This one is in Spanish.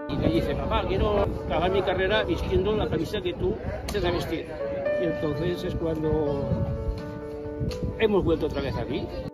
Y le dice, papá, quiero acabar mi carrera vistiendo la camisa que tú te has vestir. Y entonces es cuando hemos vuelto otra vez aquí.